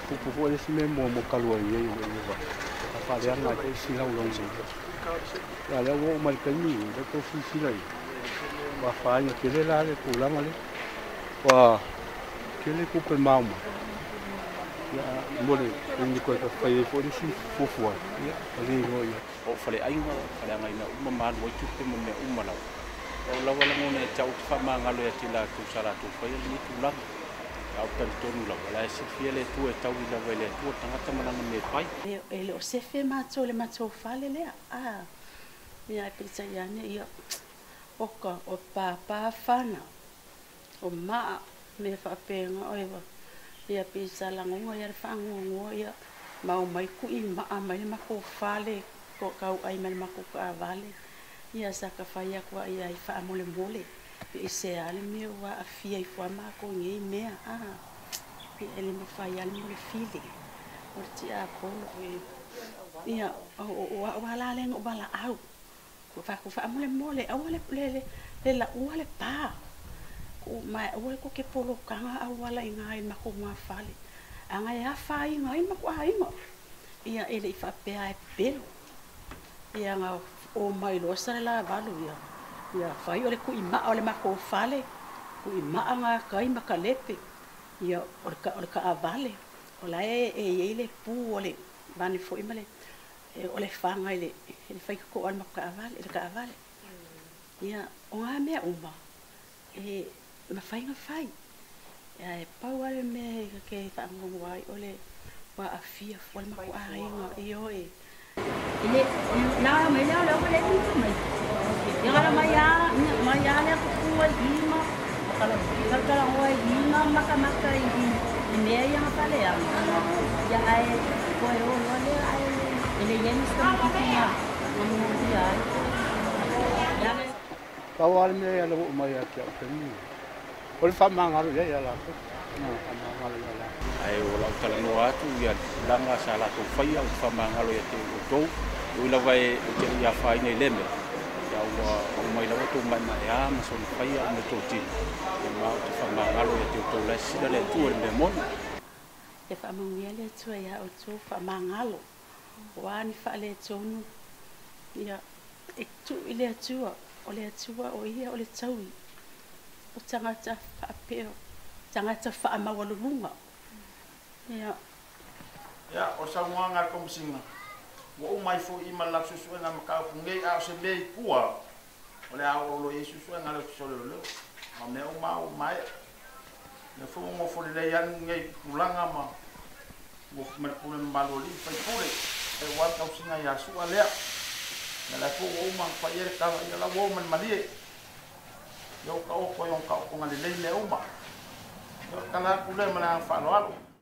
pupu ele si me mo kalua ye le va fa le ana ke si la ulong se ya le wo mal kani le to si lai va fa ni ke le la le pula male wa ke le ku pe mama ya mole ni ko fa ye fo si fofua ya ale no ya o fale ai ngo fale ngai na uma man wo tu te mo ne uma la o la wala mo ne chau fa ma ngalo ya tila tu sala tu fa ni tu la au tan tonu la wala si fiele tu e tau la wele tu tanga tamana me pai ele o se fe ma to le ma to fale le ya pizza ya ne ya oka o papa fana o ma me fa penga o eva ya pizza la ngo ya fa ngo ya ma o mai ku I ma mai ma ko fale ko kau ai mai ma ko ka vale ya sa ka fa ya kwa ya fa mole mole e se ale me wa afia I fo ma ko ngi me pe ele me fa ya le fili o ti a ko ya o la le o bala au ko fa mole mole au le la o le pa ko mai o ko ke polo kanga au wala ngai ma ko ma fale anga ya fa ngai ma ko ai ma ia ele fa pe ai pelo ia nga o mai lo sala la valu ia fai ole ku I ma ole ma ko fale ku I ma nga kai ma kalepe ia ole ka avale ola e ele pu ole bani fo imale ole fanga ele fai ko ole ma ka avale ia o nga me uma ma fai nga fai ia e pau ale me ke fa ngongo ai ole wa afia fo ma ko ai nga io Ini na mai na lo le tu mai. Yang ala maya le ko kuai hima. Kalau ngoi hima maka ini yang apa le yang. Ya ai ko yo le ai ini yang sta kita. Ya. Ya le. kawal me ya lo mai ya ke ni ol fa ma ngalo ya la ko no ngalo ya la ai o la tala no atu ya langa sala to fai au fa ma ngalo ya te to o la vai te ya fai nei leme ya o mai la to mai mai ya ma so fai ya me to ti ma o fa ma ngalo ya te to la sila le tu le mon e fa mo le tu ya o tu fa ma ngalo wa ni fa le tu ya e tu ile tu o le tua o ia o le taui o tangata whaapeo tangata whaamawalulunga ia o sa nganga komsinga wo mai fo I malak susu na makau ngei a se mei pua o le a o lo Yesu su na le so le ma me o mai le fo mo fo le yan ngei pulanga ma mo mer pulen baloli fa pule e wa ka singa ya su ale na la fo o ma fa yer ka ya la wo man malie yo ka o ko yon ka o ngale le o ma yo kala pule mana fa lo